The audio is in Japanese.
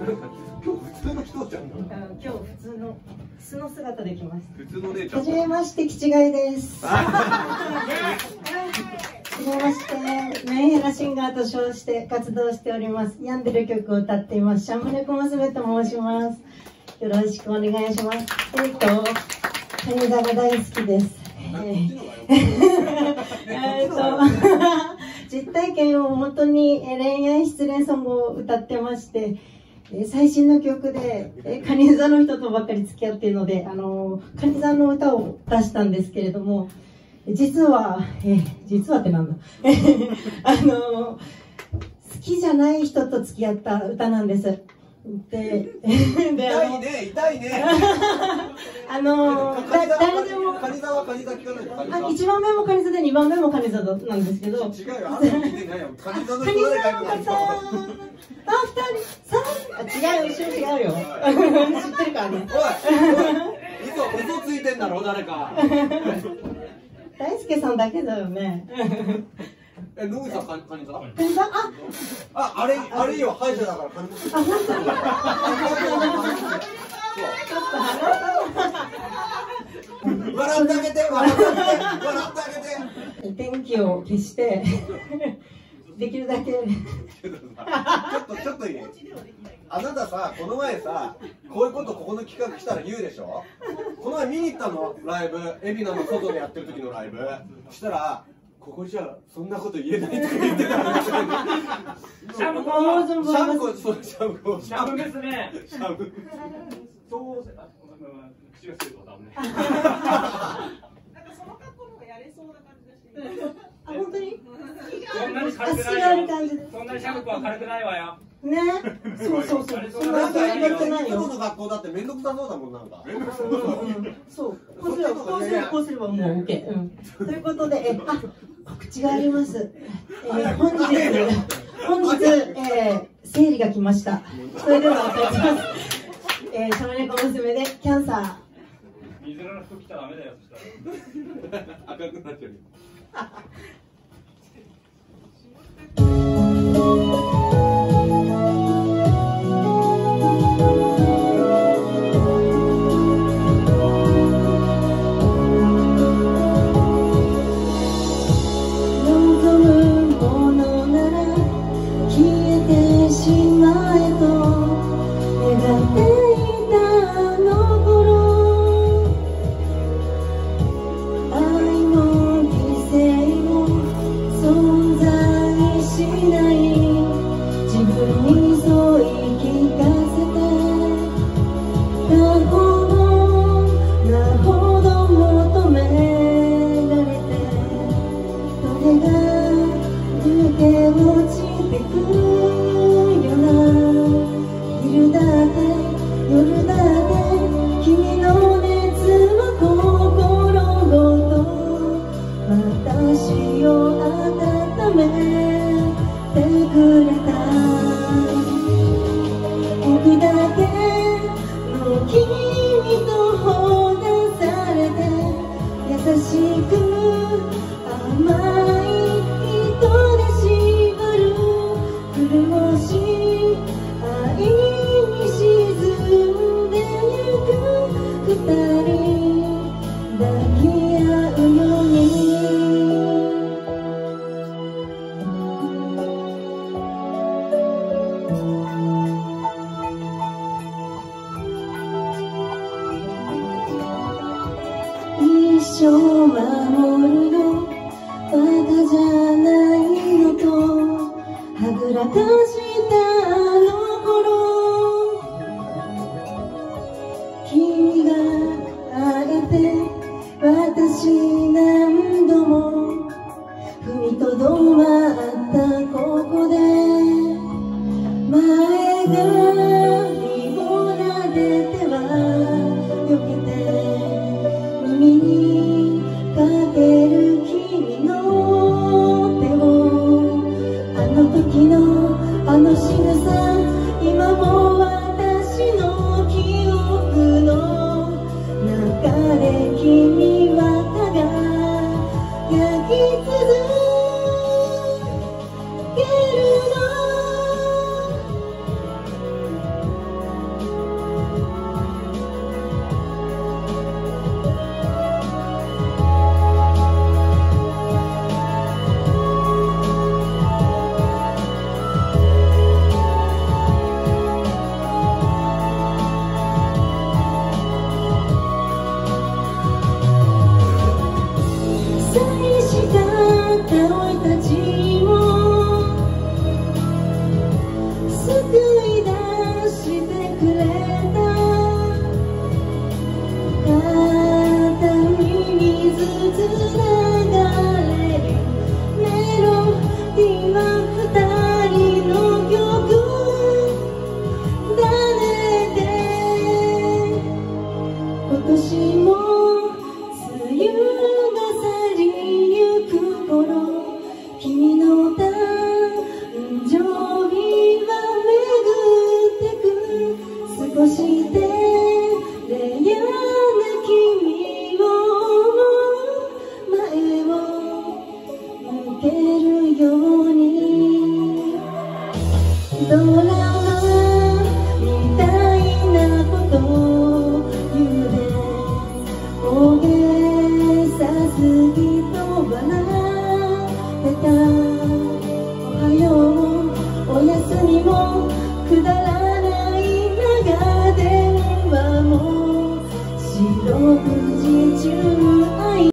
今日普通の人じゃん。 今日普通の素の姿で来ました。 普通の姉ちゃん。 はじめまして、キチガイです。はじめまして、メンヘラシンガーと称して活動しております。病んでる曲を歌っています。シャムネコ娘と申します。よろしくお願いします。谷田が大好きです。実体験をもとに恋愛失恋ソングを歌ってまして、最新の曲で蟹座の人とばっかり付き合っているので、蟹座の歌を出したんですけれども、実はってなんだ好きじゃない人と付き合った歌なんです。で痛いね、痛いね。 誰でも蟹座は蟹座聞かないの？ 1番目も蟹座で2番目も蟹座なんですけど、 違うよ、あんた聞いてないよ。蟹座の人誰かいるの？ 違う、一緒違うよ。知ってるからね。 おい、嘘ついてんだろ、誰か。 大輔さんだけだよね。 野口さん、カニ座？ あ、 あれよ、歯医者だからカニ座。 あ、本当に。 笑ってあげて、笑ってあげて。 電気を消して、できるだけ。 ちょっといい？あなたさ、この前さ、こういうことここの企画来たら言うでしょ？この前見に行ったの、ライブ、海老名の外でやってる時のライブ。したら、ここじゃそんなこと言えないとか言ってたら、シャム娘。 そう、口がするとダメ。 なんかその格好の方がやれそうな感じだし。 あ、本当に？ そんなに軽くないよ。そんなにシャム子は軽くないわよ。 ね、そう。そんななんかに軽くないよ。 の学校だって面倒くさそうだもん、なんか。 そう。こうすればもう OK。ということで、告知があります。本日、生理が来ました。それでは、シャムネコ娘でキャンサー。 水色の服着たらダメだよ、そしたら。 赤くなっちゃう。 もくだらない長電話も四六時中